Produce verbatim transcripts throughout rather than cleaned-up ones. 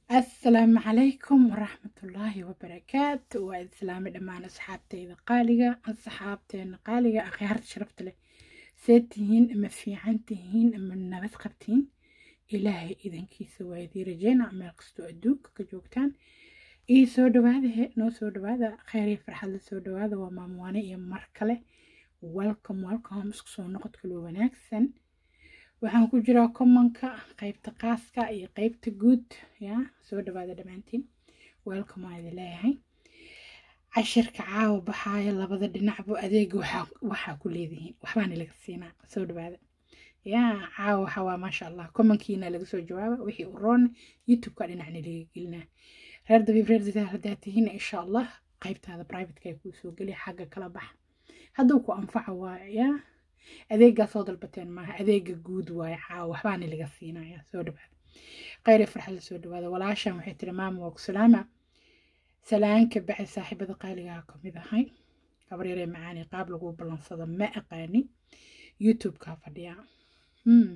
السلام عليكم ورحمة الله وبركاته وإسلام دمان أصحابتي ذا قالقة أصحابتي قالقة أخيارت شرفت لي سيتهين أما في عنتهين أما النبات قبتين إلهي إذن كي سوى ذي رجينا عمال قصدو أدوك كجوكتان إي سودو هذا نو سودو هذا خيري فرحة لسودو هذا ومامواني إيا مركلة welcome welcome اسكسو نقط كلو بناكسن waxaan ku jiraa commonka qaybta qaaska iyo qaybta guud ya soo dhawaada dhamaantiin welcome aan leeyahay cashirka caawa baxaya labada dhinacba adeeg waxa waxa ku leedihiin waxbaan laga siinaa soo dhawaada ya caawa waxa waa ma sha Allah commonkiina laga soo jawaaba wixii u roon youtube ka dhinacna laga gelina reer dabiib reer zida hadaatihiin insha Allah qaybtaada private ka ku soo gali xagga kala bax hadduu ku anfaco waa ya adeega soo dalbateen maaha adeega guud waay caawa waxbaan laga siinaya soo dhawaada qayr farxad soo dhawaada walaashan waxay tiri maamo waa ku salaama salaanka bixi saaxiibada qaaliga ka mid ahay gabar yar macaani qaab lagu balansado ma aqaani youtube ka fadhiya hmm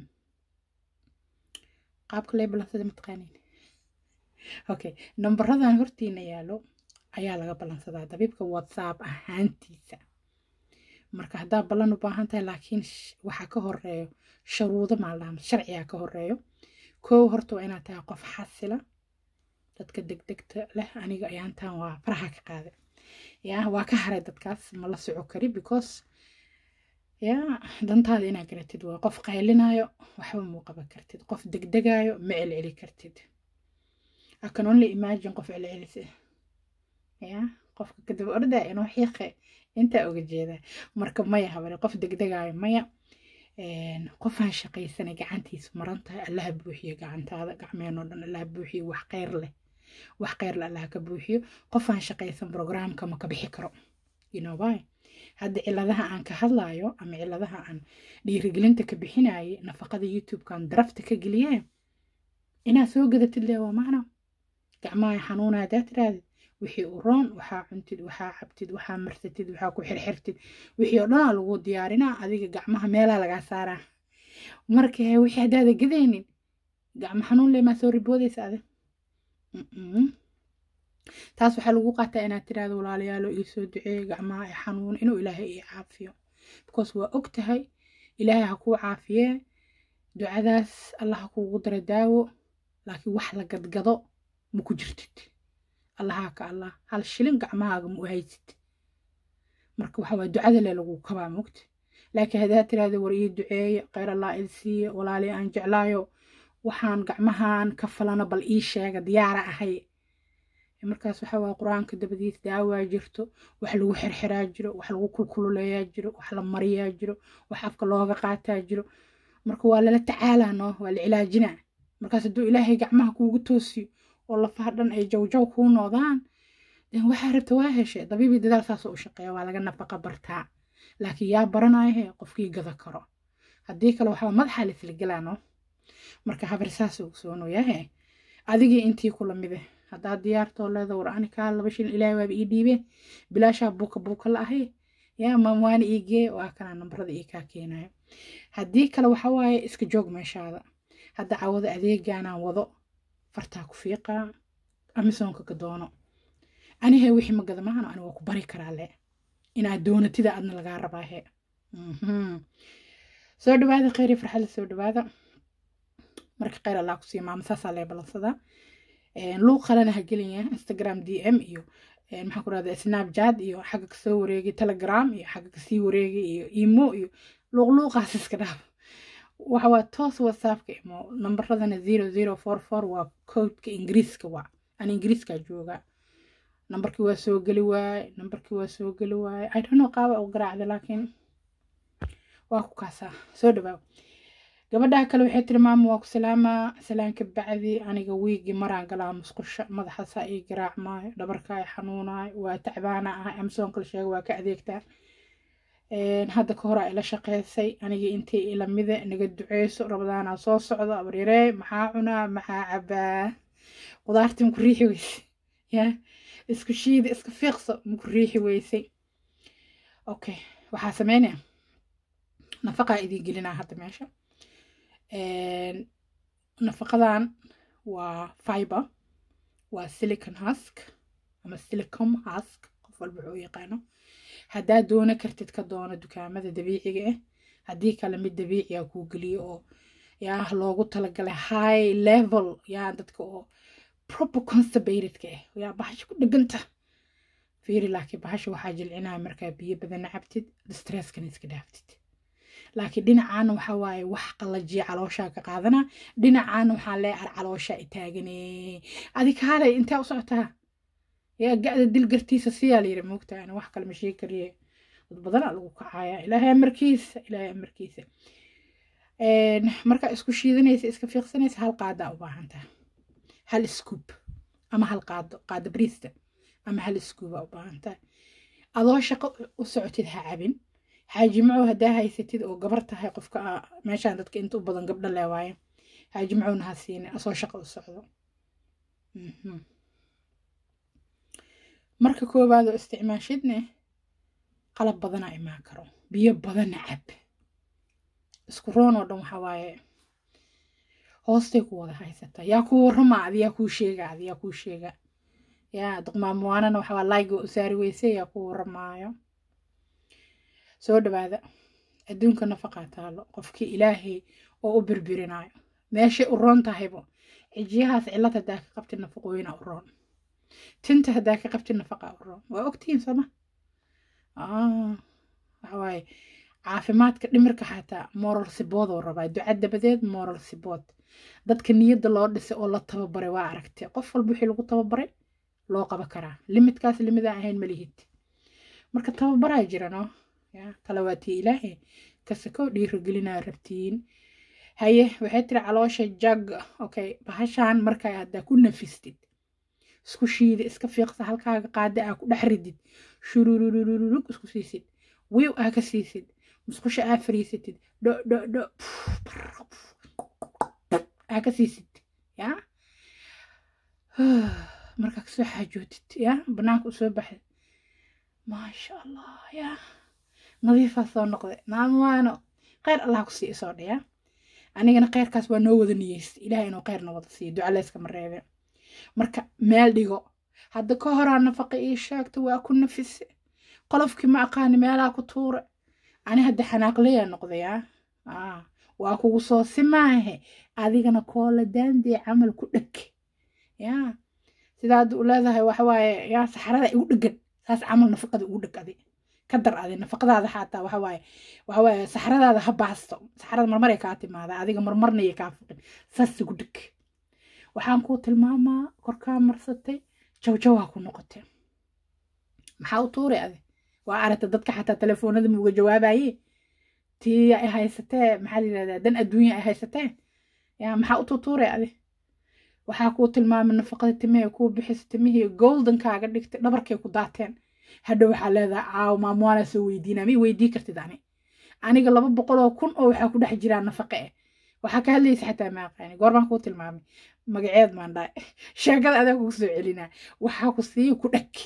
qaab kale balansada ma taqaanin okay numberradan hortiina yaalo ayaa laga balansadaa dabiibka whatsapp ahaantiisa marka hadaa balan u baahan tahay laakiin waxa ka horeeyo shuruudo maadaama sharciga ka horeeyo koo horta waa inaad tahay qof xasila dadka degdegta leh aniga ayaan taan waa faraha ka qaade ya waa ka haray dadkaas ma la soco kari because ya dantaada inaad garatid waa qof qaylinayo waxba muu qaban kartid qof degdegayo ma celceli kartid I can only imagine qof celcelisa ya qofka kadib orda inuu xiiqe inta uga jeeda marka maya habare qof degdegaay maya een qof aan shaqaysanay gacantiisa marantahay Allah buuxiyo gacantaada gacmeeno dhan Allah buuxiyo wax qeyr leh wax qeyr leh Allah ka buuxiyo qof aan shaqaysan programka ma ka bixi karo you know why hadda ciladaha aan ka hadlayo ama ciladaha aan dhiirigelinta ka bixinayay nafaqada youtube kan drafta ka galiyay ina soo gadatid leeyahay macna gacmaha xanuunaa daatiraad wixii u roon waxa cuntid waxa cabtid waxa marsatid waxa ku xirxirtid wixii oo dhan lagu diyaarinaa adiga gacmaha meelaha laga saaraa markii wixii hadaada gadaynin gacmo xanuun leh ma soo riboodaysa ade taas waxa lagu qaataa inaad tiraado walaalayaal ii soo duceey gacmaha ay xanuun inuu ilaahay ii caafiyo because waa ogtahay ilaahay ha ku caafiye ducadaas Allah ha kugu daro daawo laakiin wax la gadgado ma ku jirtid الله ka Allah hal shilin gacmahaaga ma haysid marka waxa waa ducada le lagu kaba moogta laakiin hadaa tiraado war ii duceey qeyr Allah ilsiye walaali aan jeclaayo waxaan gacmahan ka falana bal ii sheega diyaar ahay markaas waxa waa quraanka dabadiis daawa jirto wax lagu xirxiraa jiro wax lagu kulkululeeyaa jiro wax la mariyaa jiro wax afka looga qaataa jiro marka waa la tacaalaano waa la ilaajina markaas haduu ilaahay gacmaha kuugu toosiyo oo la fahdan ay jawjaw ku noodaan dan waxa rabta waa heshay dabiibi dadaal saas u shaqeeyo waa laga nafaqa bartaa laakiin yaa baranayo qofkii gada karo hadii kale waxa madaxa la isla galaano marka habar saas u soo nooyahay adigii intii kula mid ah hadaa diyaarto leedo war ani ka laba shil ilaahay waa ii dhiibe bilaasha buka buka la ahay yaa maamwaani iige waa kana nambarada ii ka keenayo hadii kale waxa waaye iska joog meeshaada hada caawada adeegana wado fartaa ku fiiqa Amazon ka doono aniga wixii magada maahan aniga ku bari karaa le ina doonatida adna laga rabaa he mhm soo dhawaada khayri farxad soo dhawaada marka khayr Allah ku siiyo maama saasa le balansada een loo qalana ha geliya Instagram D M iyo een maxaa ku raada Snapchat iyo xaga ka soo wareegi Telegram iyo xaga ka sii wareegi iyo imo iyo luq luqaas iska dhaaf waxa waa toos whatsappka imo numberadana zero zero four four waa codeka ingiriiska waa aan ingiriiska jooga numberki waa soo gali waay numberki waa soo gali waay I don't know qaaba oo garaacda laakiin waa ku kaasa soo dhawaad gabadha kale waxay tiri maamo waa ku salaama salaanka bacdi aniga wiigi maraan galaa musqusha madaxa saa ii garaacmay dhabarka ay xanuunay waa tacbaana ah Amazon kala sheeg waa ka adeegtaa een hadda ka hor ay la shaqeysay aniga intii ila mid naga duceyso rabadaana soo socdo abriirey maxaa cunaa maxaa cabaa qudaartii ku riixi weysay ya isku shiid isku fiiqso ku riixi weysay okay waxa sameynaa nafaqa idin gelinaa hadda meesha een nafaqadan waa fiber waa silicon husk ama silicon husk qof walba wuxuu yaqaano haddaa doono kartid ka doono dukaamada dabiiciga ah haddii kale mid dabiici ah kuu geliyo oo yaa loogu talagalay high level yaa dadka oo proper constipated-ka ah yaa bahasha ku dheganta fiiri laakiin bahasha waxaa jilcinaya markaa biyo badan cabtid stresskana iska dhaaftid laakiin dhinacaana waxaa waaye wax qallajiya calooshaa ka qaadana dhinacaana waxaa leeyahay caloosha i taaganee adig haalay intee u socotaa yaa ga'da dil gartiisa siyaa la yiri moogtaa ana wax kale ma sheegi kariye dad badanaa lagu kacaaya ilaahay amarkiisa ilaahay amarkiisa markaa isku shiidanaysa iska fiiqsanaysa hal qaadaa u baahan tahay hal scoop ama hal qaado qaado bariista ama hal scoop u baahan tahay adoo shaqo u socotid ha cabin xaajimaco haddaa haysatid oo gabar tahay qofka meeshaan dadka inta u badan gabdho lee waaye xaajimacona ha siinin asoo shaqo u socdo marka koowaad oo isticmaashidne qalab badanaa imaan karo biyo badanna cab isku roon oo dhan waxaa waaye hoostay ku wada haysata yaa kuu warrama adi yaa kuu sheega adi yaa kuu sheega yaa duqmaamuwaanana waxaa waa laayga u saari weyse yaa kuu warramaayo soo dhawaada adduunka nafaqaa taalo qofkii ilaahay oo u birbirinayo meeshay u roon tahaybo cijiyahaas cillad haddaa ka qabtid nafaqooyina u roon tinta haddaa ka qabtid nafaqaa u roon waa ogtihiin sooma waxa waaye caafimaadka dhimirka xataa moral sibood oo rabaa duca dabadeed moral sibood dadka niyadda loo dhisay oo la tababaray waa aragtay qof walba wixii lagu tababaray loo qaba karaa limitkaas limidaan ahayn ma lihid marka tababaraa jira no yaa talawaatii ilaahay kasakoo dhiirigelinaa rabtiin haye waxay tiri caloosha jag okay bahashaan markaa haddaa ku nafistid isku shiida iska fiiqsa halkaaga qaada aa ku dhex ridid shurururururug isku siisid wiiw aa ka siisid musqusha aa fariisatid dho dho dho aa ka siisid yaa markaa kasoo xaajootid yaa banaanka usoo baxay maasha allah yaa nadiifaa soo noqday naamaano kheyr allah ku sii isoo dhaya anigana kheyrkaas waa noo wada niyeysta ilaahay inuu kheyr noo wada siiyo duca layskama reebe marka meel dhigo hadda ka horaa nafaqa ii sheegta waa ku nafise qolofkii ma aqaani meelaa ku tuure ani hadda xanaaqleya noqdayaa waa kugu soo simaahe adigana koola daandee camal ku dheg yaa sidaa hadda u leedahay waxawaaye yaa saxarada igu dhegan saas camal nafaqada ugu dheg adi ka dar adi nafaqadaada xataa waxawaaye waxawaaye saxaradaada ha baasto saxarada marmaray kaa timaada adiga marmarnaya kaa fiqin saas igu dheg waxaan kuu tilmaamaa korkaa marsatay jawjawaa ku noqotay maxaa u tuuray adi waa aragta dadka xataa telefoonada muuga jawaabaye tii ay haysatee maxaa la yidhahdaa dan adduunya ay haysatee yaa maxaa u tuutuuray adi waxaa kuu tilmaamay nafaqada timihii kuu bixisa timihii goldenkaaga dhigtay dhabarkay ku daateen hadha waxaa leedahay caaw maamuwaanaa soo weydiinaa ma weydii kartid ani aniga laba boqol oo kun oo waxaa ku dhex jiraa nafaqe eh waxaa ka hadlaysa xataa ma aqaani goor baan kuu tilmaamay magaceed maan dhahay sheekada adaa kugu soo celinaa waxaa ku siiya ku dheg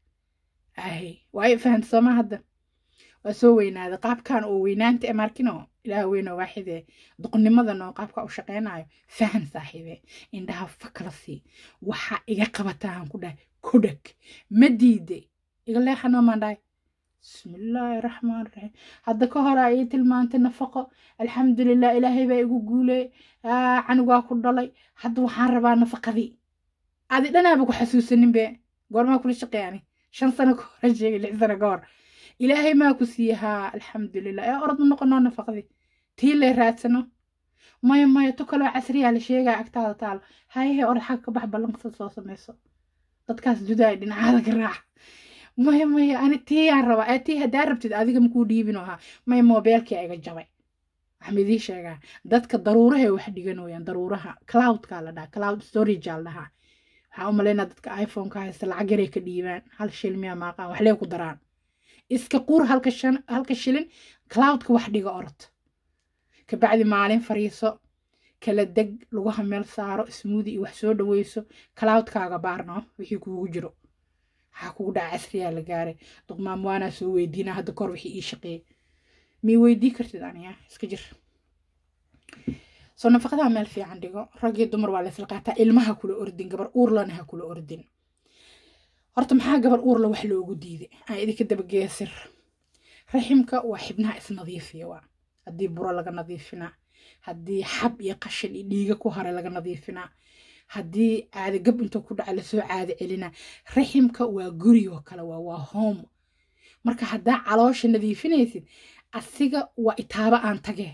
ahay waayo fahanta sooma hadda waa soo weynaaday qaabkan oo weynaanta ee markino ilaah weynoo waaxidee duqnimadan oo qaabka u shaqeynayo fahan saaxiibe indhaha fakala sii waxaa iga qabataan ku dhahay ku dheg ma diiday iga leexanoo maan dhahay bismillaahi raxmaan raxiim hadda ka hore ay tilmaantay nafaqo alxamdulilah ilaahay baa igu guuley canugaa ku dhalay hadda waxaan rabaa nafaqadii adi dhanaaba ku xasuusanin be goormaa kula shaqeeyani shan sano ka hore sheegay lix sano ka hor ilaahay maa ku siiyahaa alxamdulilah ee orod ma noqonoo nafaqadii tii lay raadsano maya maya tu kaloo casriyaa la sheegaa agtaada taalo hayahe orod xag ka bax ballankasa soo samayso dadkaas judaay dhinacaada ka raaca maya maya ani tiiyaan rabaa ee tii haddaa rabtid adiga makuu dhiibin ahaa maya moobeelkii iga jabay waxaan idiin sheegaa dadka daruurahay wax dhiganooyaan daruuraha cloudka la dhaha cloud storage la dhahaa waxaan u malaynaa dadka iphone-ka haysta lacag yaray ka dhiibaan hal shil miyaa maaqaan wax lee ku daraan iska quur halka shan halka shilin cloudka wax dhiga orod kabacdi maalin fariiso kala deg lugaha meel saaro smoothie iyo wax soo dhaweyso cloudkaaga baarno wixii kuugu jiro waxaa kugu dhaca casriyaa la gaaray duqmaam waanaa soo weydiinaa hadda kor wixii ii shaqeeyay mii weydii kartid aniya iska jir soo nafaqada meel fiican dhigo rag iyo dumar waa la isla qaataa ilmaha kula ordin gabar uur lana ha kula ordin horta maxaa gabar uur la wax loogu diiday aan idinka daba geesir raximka waa xibnaha isnadiifiya waa haddii buro laga nadiifinaa haddii xab iyo qashin iyo dhiiga ku hare laga nadiifinaa haddii caadi gab intuu ku dhaca lasoo caadi celina raximka waa guri oo kale waa waa home marka haddaa caloosha nadiifinaysid asiga waa itaaba aan tage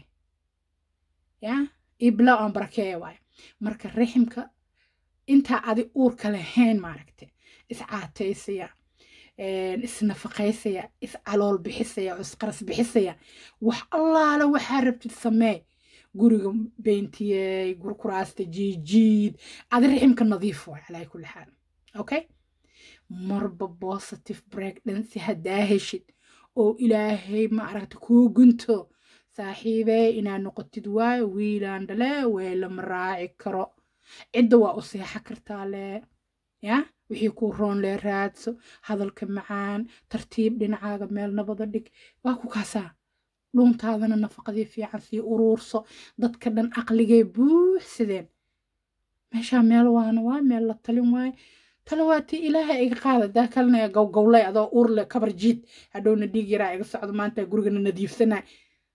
ya ibla aan barakeeya waay marka raximka intaa adi uurka lahayn maaragte iscaataysaya isnafaqaysaya iscalool bixisaya isqaras bixisaya wax allaala waxaa rabtid samee guriga beentiyey gurkuraasta jiijiid adi raximka nadiif waay calaa kulli xaal okay marba positive pregnancy haddaa heshid oo ilaahay ma aragta kuu gunto saaxiibey inaad noqotid waayo wiilaan dhale weelama raaci karo cidda waa u seexa kartaa lee ya wixii kuu roon lee raadso hadalka macaan tartiib dhinacaaga meel nabada dhig waa ku kaasaa dhuuntaadana nafaqadii fiican sii uruurso dadka dhan aqligay buuxsadeen meeshaa meel waana waa meel la talin waaye talawaatii ilaahay iga qaada daa kalena gowgowlay adoo uurle kabar jiid hadhowna dhiig yaraa iga socdo maanta gurigana nadiifsanay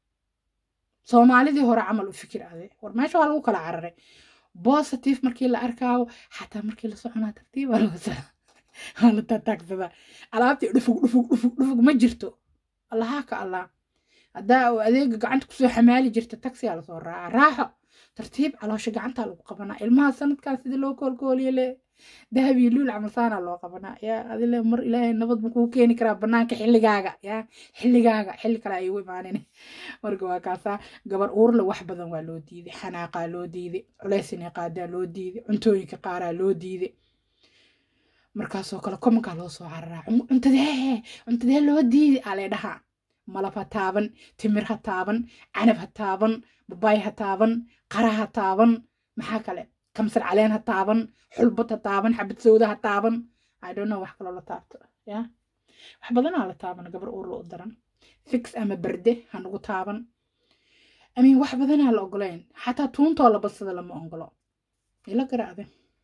soomaalidii hore camal u fikir ade war meesha waa lagu kala cararay positive markii la arkaayo xataa markii la soconaa tartiib waa lagu waa la taataagsadaa alaabtii dhufug dhufug dhufug dhufug ma jirto allaha ka allah haddaa adeega gacanta kusoo xamaali jirta taxiyaa lasoo raaca raaxo tartiib caloosha gacantaa lagu qabanaa ilmaha sanadkaas sidii loo koolkooliye le dahab iyo luul camal saana loo qabanaa yaa adile mar ilaahay nabad buu kuu keeni karaa banaanka xilligaaga yaa xilligaaga xilli kale ay ugu imaanin marka waa kaasaa gabar uurle wax badan waa loo diiday xanaaqaa loo diiday culays inay qaadaa loo diiday cuntooyinka qaaraa loo diiday markaasoo kale komankaa loo soo cararaa cuntadee cuntadee loo diiday aa lay dhahaa malab ha taaban timir ha taaban canab ha taaban babaay ha taaban qara ha taaban maxaa kale kamsar caleen ha taaban xulbad ha taaban xabad sawda ha taaban I don't know wax kaloo la taabto ya wax badanaa la taaban gabar uur la u daran fix ama berde ha nagu taaban I mean wax badanaa la ogolayn xataa tuuntoo la badsada lama ogolo ila garaacde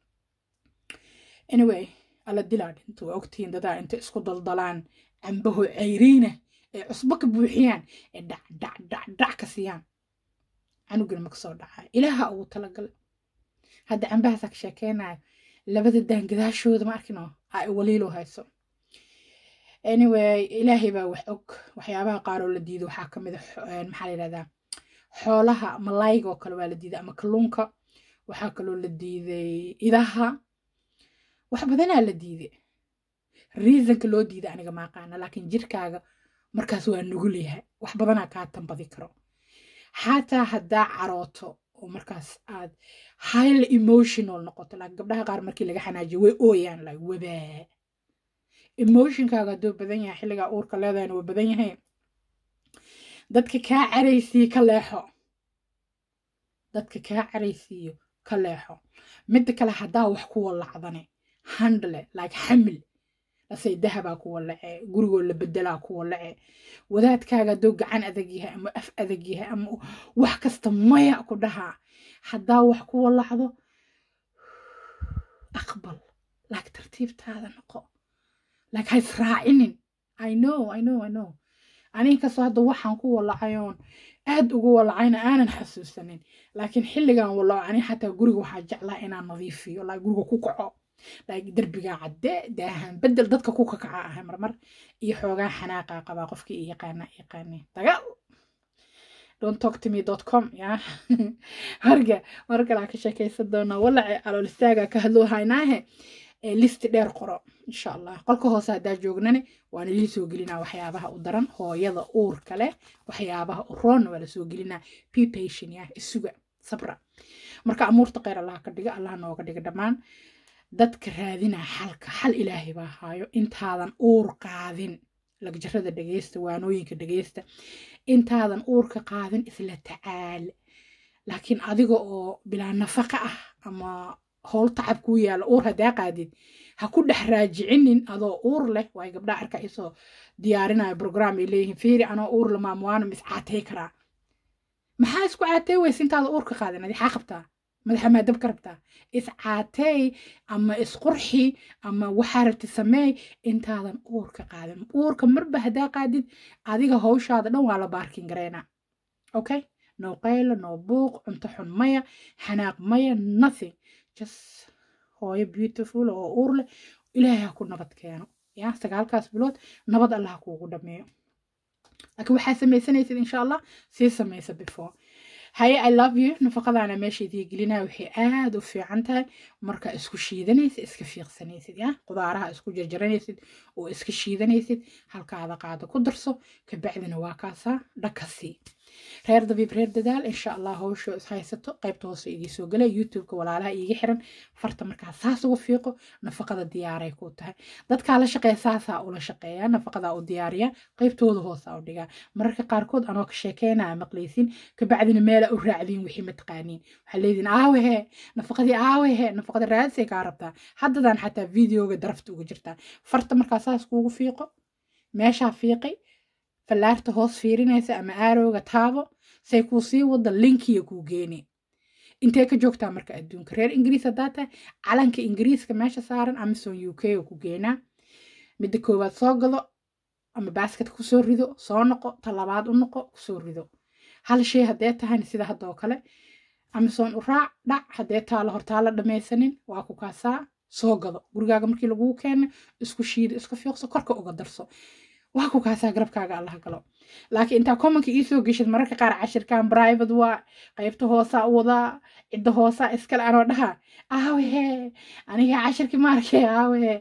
anyway ala dilaa dhinta waa ogtihiin dadaa inta isku daldalaan cambaho cayriina ee cusbo ka buuxiyaan ee dhac dhac dhac dhac ka siiyaan canugana ma kasoo dhacaa ilaaha ugu talagalay hadda cambahaasa ka sheekeynayo labada daangadaashooda ma arkino ay waliilo hayso anyway ilaahay baa wax og waxyaabaha qaaroo la diido waxaa ka mid ah maxaa la yidhahdaa xoolaha malayga oo kale waa la diiday ama kalluunka waxaa kaloo la diiday idaha wax badanaa la diiday reasonka loo diiday aniga ma aqaana laakiin jirkaaga markaas waa nugul yahay wax badanaa kaa tambadi karo xataa haddaa carooto oo markaas aad highly emotional noqoto laakiin gabdhaha qaar markii laga xanaajiyo way ooyaan like wabaa emotionkaaga hadduu badan yahay xilligaa uurka leedahayna waa badan yahay dadka kaa caraysiiyo ka leexo dadka kaa caraysiiyo ka leexo midda kale haddaa wax ku walacdane handle like xamil lasay dahabaa ku walace gurigoo la bedelaa ku walace wadaadkaaga hadduu gacan adag yahay ama af adag yahay ama wax kasta maya ku dhahaa haddaa wax ku walacdo aqbal like tartiibtaada noqo like ha israacinin I know I know I know aniga kasoo hadda waxaan ku walacayoon aad ugu walacayna aanan xasuusanin laakiin xilligan walaco aniga xataa guriga waxaa jeclaa inaan nadiifiyo like guriga ku kaco like derbiga cadde daahan bedel dadka ku kakaca ahay marmar iyo xoogaa xanaaqa qabaa qofkii i yaqaana yaqaane dagaal don't talk to me dot com ya harga marka la ka sheekaysan doona walaci alool istaaga ka hadloo haynaahe listi dheer qoro insha Allah qolka hoose hadaa joognane waan idin soo gelinaa waxyaabaha u daran hooyada uurka leh waxyaabaha u roon waa la soo gelinaa be patient ya isuga sabra marka amuurta qeyr Allah ka dhiga Allah nooga dhiga dhamaan dadka raadina xalka xal ilaahay baa haayo intaadan uur qaadin lagjarada dhageysta waanooyinka dhageysta intaadan uurka qaadin isla tacaal laakiin adiga oo bilaa nafaqa ah ama howl tacab ku yaala uur hadaa qaadid ha ku dhex raajicinin adoo uur leh way gabdhaha arka isoo diyaarinayo program ay leeyihiin fiiri anoo uur la maamwaana miscaatay karaa maxaa isku caatay weys intaada uurka qaadan adi xaa qabtaa madaxa maa dab ka rabtaa is caatay ama isqurxi ama waxaa rabti sameey intaadan uurka qaadan uurka marba haddaa qaadid adiga hawshaada dhan waa la baarkin gareynaa okay no qaylo no buuq cunto xun maya xanaaq maya nothing just hooyo beautiful oo uur leh ilaahay ha ku nabad keeno ya sagaalkaas bilood nabad allah kuugu dhameeyo laakiin waxaa samaysanaysid insha allah sii samaysa before haye I love you nafaqadaana meesha idii gelinaya waxay aad u fiican tahay marka isku shiidanaysid iska fiiqsanaysid ya qudaaraha isku jarjaranaysid oo iska shiidanaysid halkaada qaado ku darso kabacdina waa kaasaa dhakasii reer dabiib reer dadaal insha allah hawsha is haysato qaybta hoose idii soo galay youtube-ka walaalaha iiga xiran farta markaa saas ugu fiiqo nafaqada diyaaray ku tahay dadkaa la shaqeeya saasaa ula shaqeeya nafaqadaa u diyaariya qaybtooda hoosaa u dhigaa mararka qaarkood anoo ka sheekeynaya maqlaysin kabacdina meela u raacdiin wixii mataqaaniin waxaa leediin aawehe nafaqadii aawehe nafaqada raadisay kaa rabtaa haddadaan xataa videoga darafta uga jirtaa farta markaa saas kuugu fiiqo meeshaa fiiqay fallaarta hoos fiirinaysa ama aarowga taabo say kuu sii wada linkiya kuu geeni intee ka joogtaa marka adduunka reer ingiriis haddaa tahay calanka ingiriiska meesha saaran amazon u k oo ku geenaa midda koowaad soo gado ama baasketka kusoo rido soo noqo talabaad u noqo kusoo rido hal shay haddee tahayna sida hadda oo kale amazon u raac dhac haddee taalo hortaala dhamaysanin waa ku kaasaa soo gado gurigaaga markii laguu keena isku shiido iska fiiqso korka uga darso waa ku kaasaa garabkaaga allah galo laakiin intaa commonka ii soo geshid mararka qaar cashirkan private waa qaybta hoosaa u wadaa cidda hoosaa iskale anoo dhaha aawehe aniga cashirkii ma arkay aawehe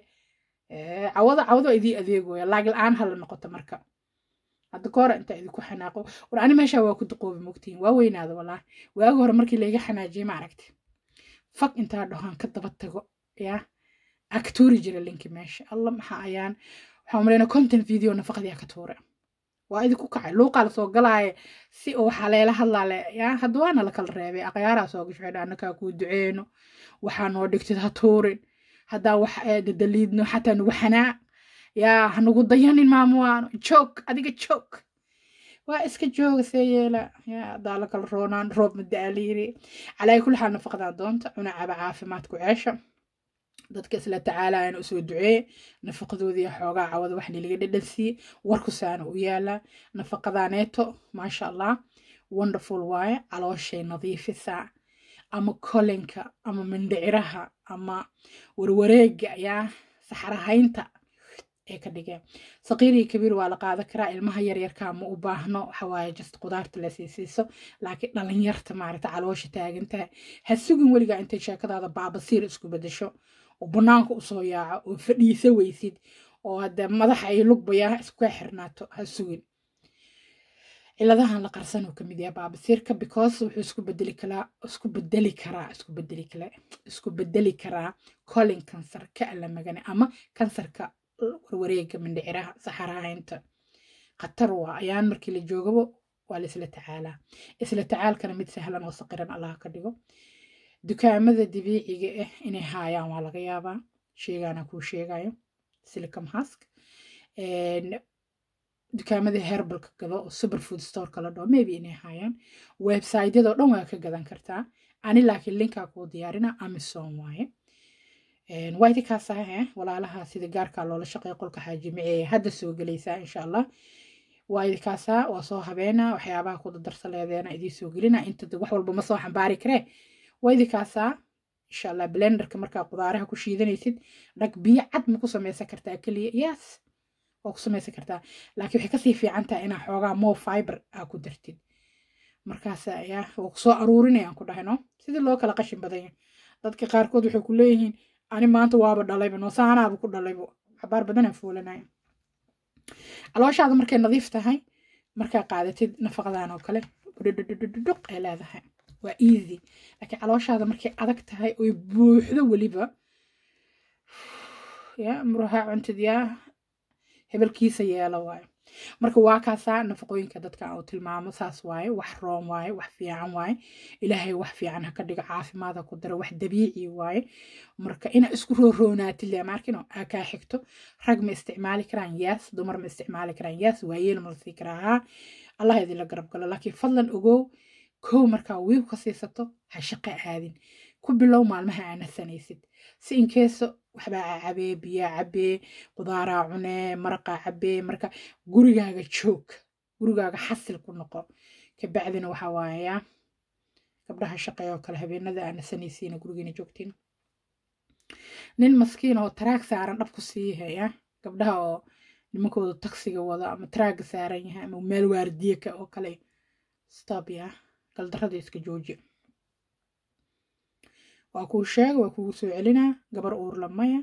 cawado cawado idii adeegoya laag la-aan hala noqoto marka hadda kahore intaa idinku xanaaqo war ani meeshaa waa ku duqoobi mogtiin waa weynaada walaahi waagi hore markii layga xanaajiyey ma aragti fag intaa dhahoan ka daba tago yaa aktuuri jira linki meesha alla maxaa ayaan waxaan malayna content video nafaqadii ka tuure waa idinku kacay luuqaa lasoo galaaye si oo waxaa leela hadlaale yaa hadda waana la kala reebay aqyaaraa soo gasho xidha annakaa kuu duceyno waxaa noo dhigtid ha tuurin haddaa wax dadaliidno xataa nugu xanaa yaa hanugu dayanin maamuwaano joog adiga joog waa iska jooga see yeela yaa haddaa la kala roonaan roob madda-aa layiri calaa kulli xaal nafaqadaa doonta cuna caba caafimaadku ceesha dadka isla tacaalayana usoo duceeye nafaqadoodii xoogaa cawada wax laga dhadhansiiye warku saana u yaalaa nafaqadaaneeto maasha allah wonderful waaye calooshay nadiifisaa ama kolinka ama mindhiciraha ama warwareega ayaa saxarahaynta ee ka dhigeen saqiirii kabiir waa la qaadan karaa ilmaha yaryarkaa ma u baahno waxawaaye just qudaarta la siisiiso laakiin dhalinyarta maaragta caloosha taagantahay ha sugin weligaa intay sheekadaada baabasiir isku bedesho oo banaanka usoo yaaco oo fadhiisa weysid oo hadda madaxa ay lugbayaa isku xirnaato ha sugin ciladahan la qarsan oo kamid yahay baabasiirka because wuxuu isku bedeli karaa isku bedeli karaa isku bedeli kale isku bedeli karaa colon cancer ka alamagane ama kansarka warwareega mindhiciraha saxarahaynta khatar waa ayaan markii la joogabo waa la isla tacaalaa isla tacaalkana mid sahlan oo saqiran allah ka dhigo dukaamada dabiiciga ah inay haayaan waa laga yaabaa sheegaana kuu sheegayo silicon husk dukaamada herbalka gado oo superfood store kala dhao maybe inay haayaan website-yadoo dhan waa ka gadan kartaa ani laakiin linkaa kuu diyaarina amazon waaye wayti kaasaa walaalaha sida gaarkaa loola shaqeeya qolka xaajimiceeye hadda soo gelaysaa insha allah waaydi kaasaa waa soo habeena waxyaabaha ku dadarsa leedeena idii soo gelina inta wax walba ma soo xambaari karee waydi kaasaa insha allah blenderka markaa qudaaraha ku shiidanaysid dhag biyo cad ma ku samaysan kartaa keliya yes waa ku samaysan kartaa laakiin waxay kasii fiican tahay inaa xoogaa more fiber aa ku dartid markaas ayaa waa kusoo aruurinayaan ku dhahno sidii loo kala qashin badanya dadka qaarkood waxay ku leeyihiin ani maanta waaba dhalayba noosaanaaba ku dhalaybo xabaar badanaa foolanaya calooshaada markay nadiif tahay markaa qaadatid nafaqadan oo kale dhuq ay leedahay waa easy laakiin calooshaada markay adag tahay oy buuxdo weliba ya muraha cuntid yaa hebelkiisa yeela waaye marka waa kaasaa nafaqooyinka dadka aan u tilmaamo saas waaye wax roon waaye wax fiican waaye ilaahay wax fiican ha ka dhigo caafimaad ha ku daro wax dabiici waaye marka ina isku rooroonaatid le markino aa kaa xigto rag ma isticmaali karaan yes dumar ma isticmaali karaan yes waayeel ma la sii karaa haa allah idinla garab galo laakiin fadlan ogow kow markaa wiib ka siisato ha shaqo aadin ku bilow maalmaha aana sanaysid si inkeeso waxbaa cabee biyaa cabee qudaaraa cunee maraqaa cabee marka gurigaaga joog gurigaaga xasil ku noqo kabacdina waxaa waayaa gabdhaha shaqeeyoo kale habeenada aana sanaysiina gurigiina joogtiin nin maskiin oo taraag saaran dhab ku sii haya gabdhaha oo nimankooda taksiga wada ama taraaga saaran yahay ama meel waardiye ka oo kale stop ya galdarrada iska jooji waa kuu sheega waa kugu soo celinaa gabar uur lamaya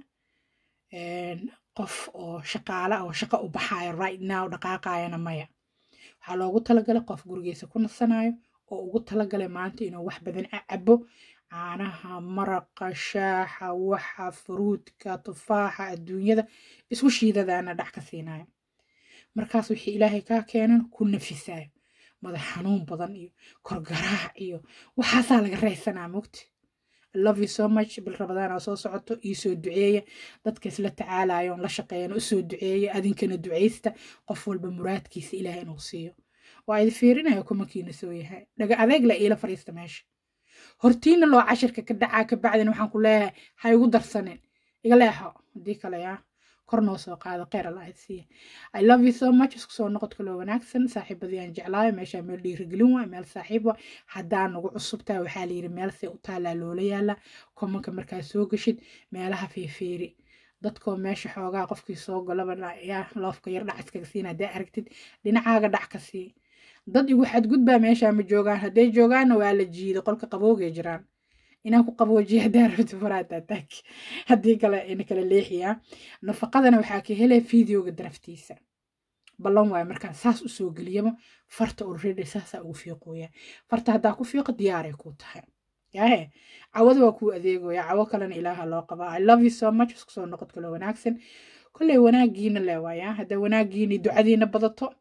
qof oo shaqaala oo shaqo u baxayo right now dhaqaaqayana maya waxaa loogu talagalay qof gurigiisa ku nasanayo oo ugu talagalay maanta inuu wax badan cabo caanaha maraqa shaaxa waxa fruudka tufaaxa adduunyada isku shiidadaana dhac ka siinayo markaas wixii ilaahay kaa keenan ku nafisayo madax xanuun badan iyo korgaraac iyo waxaasaa laga raysanaa mugti I love you so much bil rabadaan oo soo socoto ii soo duceeya dadka isla tacaalayo la shaqeeyana u soo duceeya adinkana duceysta qof walba muraadkiisa ilaahay inuu siiyo waa idin fiirinayo kumankiina soo yahay dhaga adeeg la iila fariista meesha hortiina loo cashirka ka dhacaa ka bacdina waxaan ku leeyahay ha igu darsanin iga leexo haddii kale yaa kor noo soo qaado kheyr allah siiya I love you so much isku soo noqod kale wanaagsan saaxiibadii aan jeclaayo meesha meel dhiirigelin waa meel saaxiib waa haddaan ugu cusubtaa waxaa la yiri meel si u taalaa loola yaala komanka markaa soo gashid meelaha fiifiiri dadkoo meesha xoogaa qofkii soo galaba yaa loofka yar dhac iskaga siin haddaa aragtid dhinacaaga dhac ka sii dad igu xadgudbaa meesha ma joogaan hadday joogaanna waa la jiido qolka qaboogay jiraan inaan ku qaboojiya haddaa rabti faraata taag haddii kale ina kala leexiyaa nafaqadana waxaa ka helaya fideoga daraftiisa ballan waayo markaan saas u soo geliyaba farta already saasaa ugu fiiqooya farta haddaa ku fiiqo diyaaray kuu tahay yaahe cawada waa kuu adeegoya cawo kalena ilaaha loo qabaa I love you so much isku soo noqod kale wanaagsan kolley wanaagiina leewaayaa haddaa wanaagiini ducadiina badato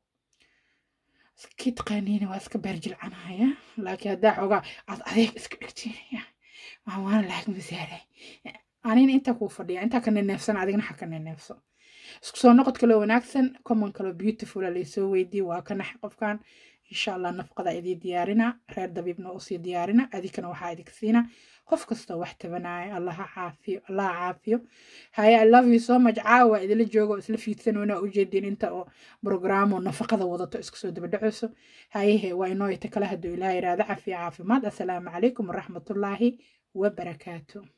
kii taqaaniina waa iska beerjilcanaya laakiin haddaa xoogaa aad adeeg iska dhigtiinaya waan lacag masaaray anina inta ku fadhiya inta ka neefsan adigna xaka neefso isku soo noqod kale wanaagsan common kale beautiful la soo weydii waa kana qofkan insha Allah nafqada idii diyaarina reer dabibna oo sii diyaarina adikana waxa idin siina qof kasta wax tabanaayo Allah caafiyo Allah caafiyo hay I love you so much caawa idila joogo isla fiidsan wana u jeedin inta oo program oo nafaqada wadato isku soo daba dhacayso hay waa inoo ita kala hadu ilaahay raada caafiyo caafimaad assalaamu calaykum waraxmatullaahi وبركاته.